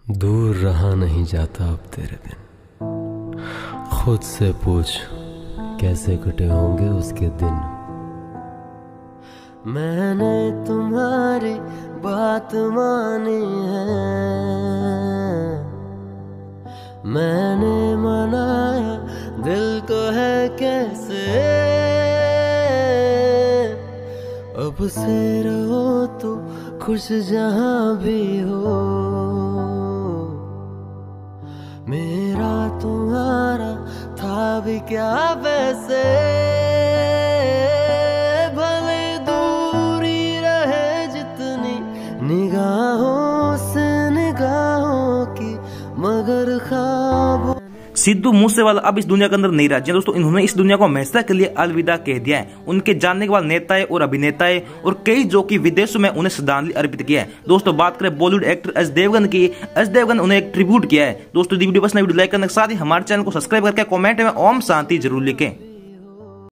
दूर रहा नहीं जाता अब तेरे बिन। खुद से पूछ कैसे कटे होंगे उसके दिन। मैंने तुम्हारी बात मानी है, मैंने मनाया दिल को है कैसे। अब से रहो तो खुश जहां भी हो, मेरा तुम्हारा था भी क्या वैसे। भले दूरी रहे जितनी निगाहों से निगाहों की, मगर ख्वाब। सिद्धू मूसेवाला अब इस दुनिया के अंदर नहीं रहा। दोस्तों, इन्होंने इस दुनिया को हमेशा के लिए अलविदा कह दिया है। उनके जानने के बाद नेताएं और अभिनेताएं और कई जो कि विदेशों में उन्हें श्रद्धांजलि अर्पित किया है। दोस्तों, बात करें बॉलीवुड एक्टर अजय देवगन की, अजय देवगन उन्हें एक ट्रिब्यूट किया है। दोस्तों, वीडियो पसंद वीडियो लाइक करने के साथ ही हमारे चैनल को सब्सक्राइब करके कमेंट में ओम शांति जरूर लिखें।